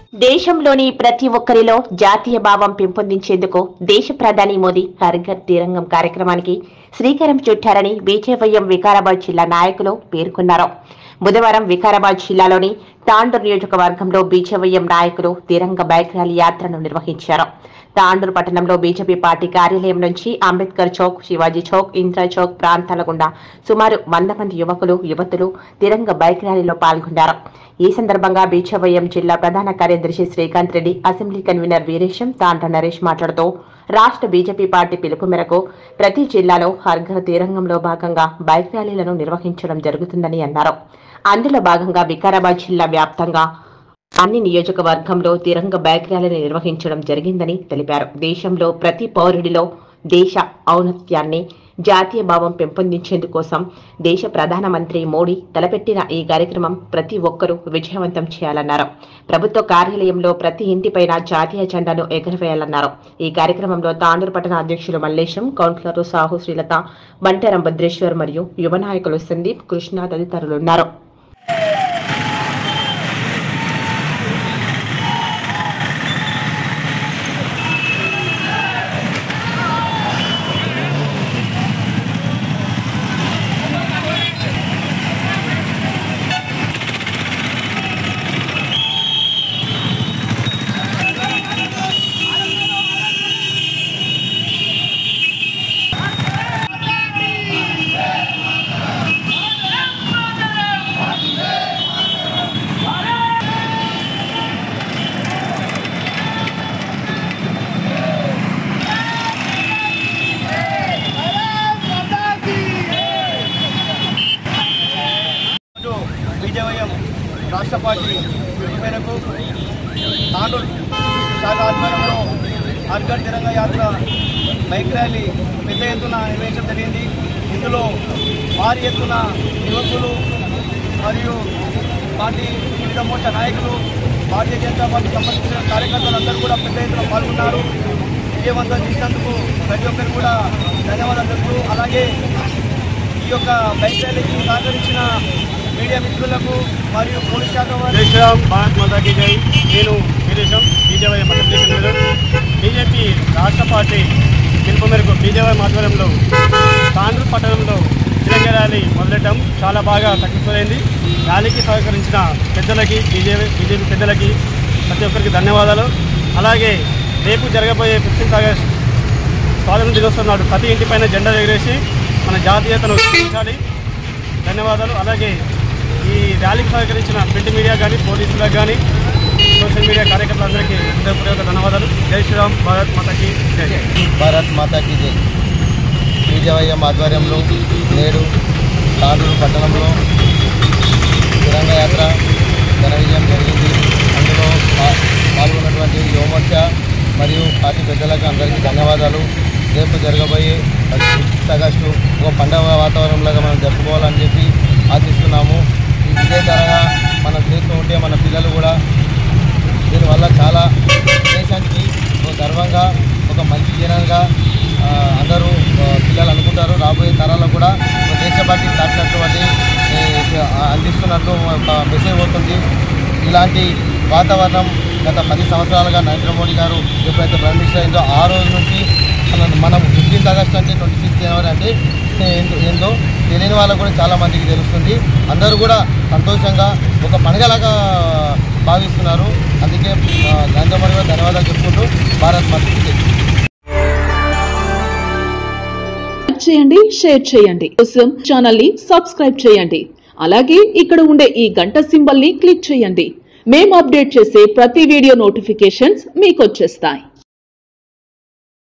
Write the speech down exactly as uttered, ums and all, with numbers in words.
దేశంలోని ప్రతి ఒక్కరిలో జాతీయ భావం పెంపొందించేందుకు దేశ ప్రధాని మోదీ హర్ ఘర్ తిరంగం కార్యక్రమానికి శ్రీకారం చుట్టారని బీజేవైఎం వికారాబాద్ జిల్లా నాయకులు పేర్కొన్నారు. బుధవారం వికారాబాద్ జిల్లాలోని తాండూర్ నియోజకవర్గంలో బీజేవైఎం నాయకులు తిరంగ బైక్ ర్యాలీ యాత్రను నిర్వహించారు. తాండూర్ పట్టణంలో బీజేపీ పార్టీ కార్యాలయం నుంచి అంబేద్కర్ చౌక్, శివాజీ చౌక్, ఇందిరా చౌక్ ప్రాంతాల గుండా సుమారు వంద మంది యువకులు, యువతులు తిరంగ బైక్ ర్యాలీలో పాల్గొన్నారు. ఈ సందర్భంగా బీజేవైఎం జిల్లా ప్రధాన కార్యదర్శి శ్రీకాంత్ రెడ్డి, అసెంబ్లీ కన్వీనర్ వీరేశం, తాండ్ర నరేష్ మాట్లాడుతూ రాష్ట్ర బీజేపీ పార్టీ పిలుపు మేరకు ప్రతి జిల్లాలో హర్ ఘర్ తిరంగంలో భాగంగా బైక్ ర్యాలీలను నిర్వహించడం జరుగుతుందని అన్నారు. అందులో భాగంగా వికారాబాద్ జిల్లా వ్యాప్తంగా అన్ని నియోజకవర్గంలో తిరంగ బైక్ ర్యాలీని నిర్వహించడం జరిగిందని తెలిపారు. దేశంలో ప్రతి పౌరుడిలో దేశ ఔన్నత్యాన్ని, జాతీయ భావం పెంపొందించేందుకోసం దేశ ప్రధానమంత్రి మోడీ తలపెట్టిన ఈ కార్యక్రమం ప్రతి ఒక్కరూ విజయవంతం చేయాలన్నారు. ప్రభుత్వ కార్యాలయంలో ప్రతి ఇంటిపైన జాతీయ జెండాను ఎగురవేయాలన్నారు. ఈ కార్యక్రమంలో తాండూరు పట్టణ అధ్యక్షులు మల్లేశం, కౌన్సిలర్లు సాహు శ్రీలత, బంటారం భద్రేశ్వర్ మరియు యువ నాయకులు సందీప్, కృష్ణ తదితరులున్నారు. బీజేవైఎం రాష్ట్ర పార్టీ పిలుపు మేరకు తాండూర్ శాఖ ఆధ్వర్యంలో హర్ ఘర్ తిరంగా యాత్ర బైక్ ర్యాలీ పెద్ద ఎత్తున నిర్వహించడం జరిగింది. ఇందులో భారీ ఎత్తున యువకులు మరియు పార్టీ వివిధ మోర్చా నాయకులు, భారతీయ జనతా పార్టీ సంబంధించిన కార్యకర్తలందరూ కూడా పెద్ద ఎత్తున పాల్గొన్నారు. విజయవంతం చేసినందుకు ప్రతి ఒక్కరు కూడా ధన్యవాదాలు తెలుపుతూ, అలాగే ఈ యొక్క బైక్ ర్యాలీకి సహకరించిన మీడియా మిత్రులకు మరియు పోలీస్ శాఖ జై శ్రీరామ్, భారత్ మాతాకి జై. నేను Veeresham, BJY assembly convener. BJP రాష్ట్ర పార్టీ పిలుపు మేరకు బీజేవై ఆధ్వర్యంలో తాండూరు పట్టణంలో తిరంగ ర్యాలీ మొదలెట్టడం చాలా బాగా సక్సెస్ఫుల్ అయింది. ర్యాలీకి సహకరించిన పెద్దలకి, బీజేపీ బీజేపీ పెద్దలకి ప్రతి ఒక్కరికి ధన్యవాదాలు. అలాగే రేపు జరగబోయే ఫిఫ్టీన్త్ ఆగస్ట్ స్వాతంత్ర దినోత్సవం నాడు ప్రతి ఇంటిపైన జెండా ఎగరేసి మన జాతీయతను చూపించాలి. ధన్యవాదాలు. అలాగే ఈ ర్యాలీకి సహకరించిన ప్రింట్ మీడియా కానీ, పోలీసులకు కానీ, సోషల్ మీడియా కార్యకర్తలందరికీ హృదయపూర్వక ధన్యవాదాలు. జై శ్రీరామ్, భారత్ మాతాకి జై. భారత్ మాతాకి జై. బీజేవైఎం ఆధ్వర్యంలో నేడు తాండూరు పట్టణంలో తిరంగ యాత్ర ఘన విజయం జరిగింది. అందులో పాల్గొన్నటువంటి యువమోర్చా మరియు పార్టీ పెద్దలకు అందరికీ ధన్యవాదాలు. రేపు జరగబోయే ఫిఫ్త్ ఆగస్టు ఒక పండుగ వాతావరణంలాగా మనం జరుపుకోవాలని చెప్పి ఆశిస్తున్నాము. ఇదే తరగా మనం చేస్తూ ఉంటే మన పిల్లలు కూడా దీనివల్ల చాలా దేశానికి ఒక గర్వంగా, ఒక మంచి జనంగా అందరూ పిల్లలు అనుకుంటారు. రాబోయే తరాలకు కూడా ఒక దేశభక్తి దాటినటువంటి అందిస్తున్నట్టు ఒక మెసేజ్ పోతుంది. ఇలాంటి వాతావరణం గత పది సంవత్సరాలుగా నరేంద్ర మోడీ గారు ఎప్పుడైతే ప్రారంభించారో ఆ రోజు నుంచి మనం ఫిఫ్టీన్త్ ఆగస్ట్ అంటే ట్వంటీ సిక్స్త్ జనవరి అంటే ఏందో తెలియని వాళ్ళకు కూడా చాలామందికి తెలుస్తుంది. అందరూ కూడా సంతోషంగా ఒక పండుగలాగా భావిస్తున్నారు. అందుకే నరేంద్ర మోడీ గారు ధన్యవాదాలు చెప్పుకుంటూ భారత్ మాతకి జై. చేయండి, షేర్ చేయండి, కోసం ఛానల్ ని సబ్స్క్రైబ్ చేయండి. అలాగే ఇక్కడ ఉండే ఈ గంట సింబల్ ని క్లిక్ చేయండి. మేము అప్డేట్ చేసే ప్రతి వీడియో నోటిఫికేషన్స్ మీకు వచ్చేస్తాయి.